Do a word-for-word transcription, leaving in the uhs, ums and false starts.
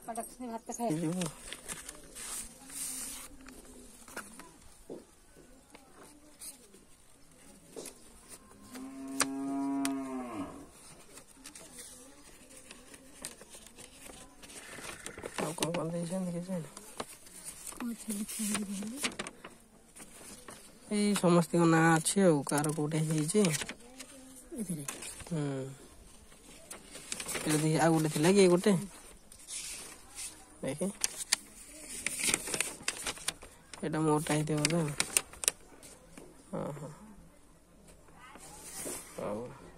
कौन कौन ये समस्त ना अच्छे कार कोटे आ गोटे थी कि गोटे देखे यहाँ मोटा ही बोधे हाँ हाँ।